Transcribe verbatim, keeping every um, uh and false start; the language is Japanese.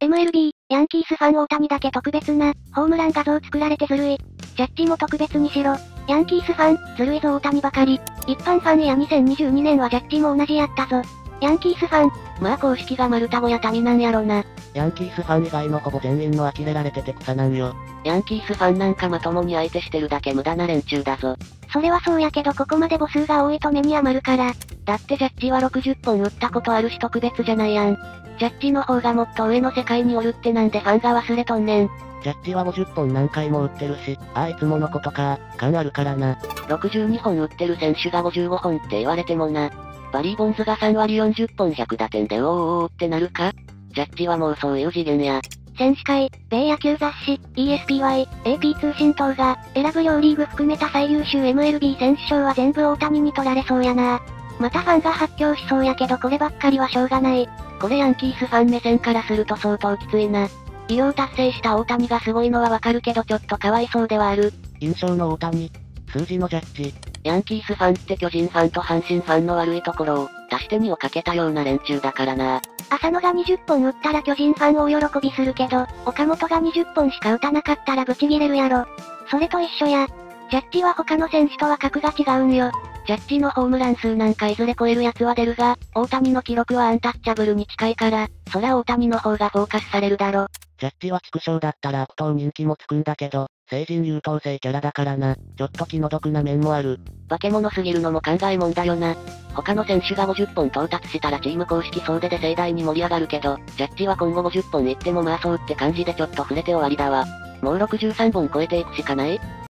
エムエルビー、ヤンキースファン大谷だけ特別な、ホームラン画像作られてずるい。ジャッジも特別にしろ。ヤンキースファン、ずるいぞ大谷ばかり。一般ファンやにせんにじゅうにねんはジャッジも同じやったぞ。ヤンキースファン。 まあ公式が丸太小屋谷なんやろな。 ヤンキースファン以外のほぼ全員の呆れられてて草なんよ。 ヤンキースファンなんかまともに相手してるだけ無駄な連中だぞ。 それはそうやけどここまで母数が多いと目に余るから。 だってジャッジはろくじゅっぽん打ったことあるし特別じゃないやん。ジャッジの方がもっと上の世界におるってなんでファンが忘れとんねん。 ジャッジはごじゅっぽん何回も打ってるし、ああいつものことか、感あるからな。 ろくじゅうにほん打ってる選手がごじゅうごほんって言われてもな。バリー・ボンズがさんわりよんじゅっぽんひゃくだてんでおーおーおーってなるか？ジャッジはもうそういう次元や。 選手会、米野球雑誌、イーエスピーワイ、エーピー 通信等が、選ぶ両リーグ含めた最優秀 エムエルビー 選手賞は全部大谷に取られそうやな。またファンが発狂しそうやけどこればっかりはしょうがない。 これヤンキースファン目線からすると相当きついな。偉業達成した大谷がすごいのはわかるけどちょっとかわいそうではある。 印象の大谷、数字のジャッジ。 ヤンキースファンって巨人ファンと阪神ファンの悪いところを、足してにをかけたような連中だからな。 浅野がにじゅっぽん打ったら巨人ファン大喜びするけど、岡本がにじゅっぽんしか打たなかったらブチギレるやろ。それと一緒や。ジャッジは他の選手とは格が違うんよ。 ジャッジのホームラン数なんかいずれ超えるやつは出るが、大谷の記録はアンタッチャブルに近いから、そりゃ大谷の方がフォーカスされるだろ。 ジャッジは畜生だったら悪党人気もつくんだけど、成人優等生キャラだからな、ちょっと気の毒な面もある。 化け物すぎるのも考えもんだよな。他の選手がごじゅっぽん到達したらチーム公式総出で盛大に盛り上がるけど、ジャッジは今後ごじゅっぽんいってもまあそうって感じでちょっと触れて終わりだわ。もうろくじゅうさんぼん超えていくしかない？